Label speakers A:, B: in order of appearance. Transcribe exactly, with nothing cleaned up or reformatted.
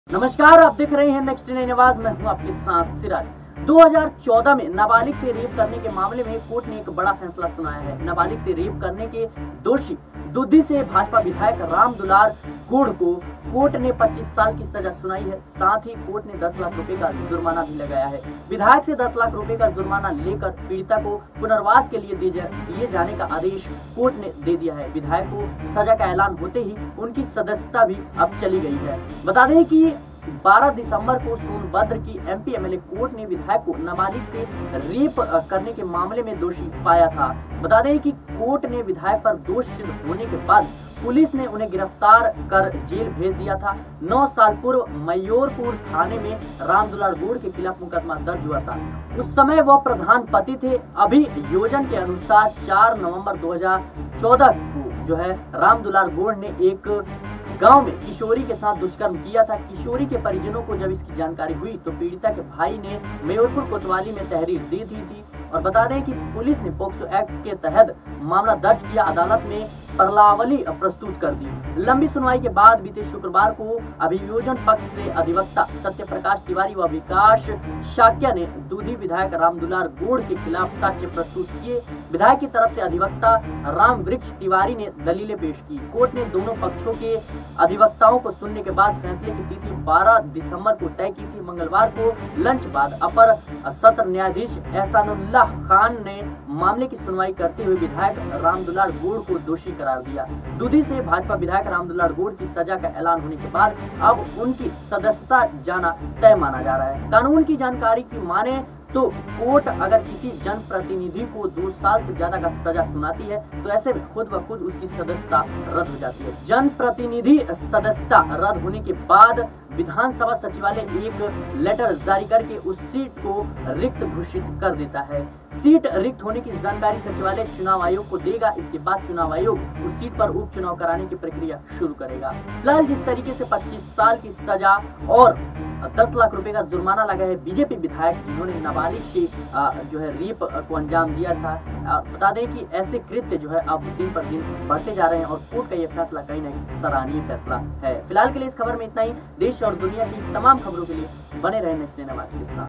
A: नमस्कार, आप देख रहे हैं नेक्स्ट नाइन आवाज। मैं हूं आपके साथ सिराज। दो हज़ार चौदह में नाबालिग से रेप करने के मामले में कोर्ट ने एक बड़ा फैसला सुनाया है। नाबालिग से रेप करने के दोषी दुद्धी से भाजपा विधायक राम दुलार गुड़ को कोर्ट ने पच्चीस साल की सजा सुनाई है। साथ ही कोर्ट ने दस लाख रुपए का जुर्माना भी लगाया है। विधायक से दस लाख रुपए का जुर्माना लेकर पीड़िता को पुनर्वास के लिए दिए जाने का आदेश कोर्ट ने दे दिया है। विधायक को सजा का ऐलान होते ही उनकी सदस्यता भी अब चली गई है। बता दें कि बारह दिसंबर को सोनभद्र की एमपी एमएलए कोर्ट ने विधायक को नाबालिग से रेप करने के मामले में दोषी पाया था। बता दें कि कोर्ट ने विधायक पर दोष सिद्ध होने के बाद पुलिस ने उन्हें गिरफ्तार कर जेल भेज दिया था। नौ साल पूर्व मयूरपुर थाने में राम दुलार गुड़ के खिलाफ मुकदमा दर्ज हुआ था। उस समय वह प्रधान पति थे। अभी योजना के अनुसार चार नवंबर दो हज़ार चौदह को जो है राम दुलार गुड़ ने एक गांव में किशोरी के साथ दुष्कर्म किया था। किशोरी के परिजनों को जब इसकी जानकारी हुई तो पीड़िता के भाई ने मयूरपुर कोतवाली में तहरीर दी थी, थी और बता दें कि पुलिस ने पोक्सो एक्ट के तहत मामला दर्ज किया। अदालत में प्रलावली प्रस्तुत कर दी। लंबी सुनवाई के बाद बीते शुक्रवार को अभियोजन पक्ष से अधिवक्ता सत्य प्रकाश तिवारी व विकास शाक्या ने दूधी विधायक राम दुलार गुड़ के खिलाफ साक्ष्य प्रस्तुत किए। विधायक की तरफ से अधिवक्ता राम वृक्ष तिवारी ने दलीलें पेश की। कोर्ट ने दोनों पक्षों के अधिवक्ताओं को सुनने के बाद फैसले की तिथि बारह दिसंबर को तय की थी। मंगलवार को लंच बाद अपर सत्र न्यायाधीश एहसानुल्लाह खान ने मामले की सुनवाई करते हुए विधायक राम दुलार गुड़ को दोषी करार दिया। दूधी से भाजपा विधायक राम दुलार गुड़ की सजा का ऐलान होने के बाद अब उनकी सदस्यता जाना तय माना जा रहा है। कानून की जानकारी की माने तो कोर्ट अगर किसी जनप्रतिनिधि को दो साल से ज्यादा का सजा सुनाती है तो ऐसे में खुद ब खुद उसकी सदस्यता रद्द हो जाती है। जनप्रतिनिधि सदस्यता रद्द होने के बाद विधानसभा सचिवालय एक लेटर जारी करके उस सीट को रिक्त घोषित कर देता है। सीट रिक्त होने की जानकारी सचिवालय चुनाव आयोग को देगा। इसके बाद चुनाव आयोग उस सीट पर उपचुनाव कराने की प्रक्रिया शुरू करेगा। फिलहाल जिस तरीके से पच्चीस साल की सजा और दस लाख रुपए का जुर्माना लगा है बीजेपी विधायक जिन्होंने नाबालिग से जो है रेप को अंजाम दिया था, बता दें कि ऐसे कृत्य जो है अब दिन पर दिन बढ़ते जा रहे हैं और कोर्ट का यह फैसला कहीं ना कहीं सराहनीय फैसला है। फिलहाल के लिए इस खबर में इतना ही। देश और दुनिया की तमाम खबरों के लिए बने रहे नेक्स्ट नाइन आवाज के साथ।